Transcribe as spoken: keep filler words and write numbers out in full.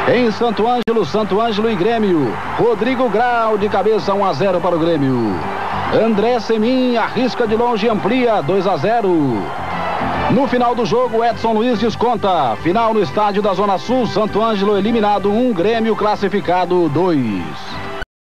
Em Santo Ângelo, Santo Ângelo e Grêmio. Rodrigo Grau de cabeça, um a zero para o Grêmio. André Semin arrisca de longe e amplia, dois a zero. No final do jogo, Edson Luiz desconta. Final no estádio da Zona Sul, Santo Ângelo eliminado um, Grêmio classificado dois.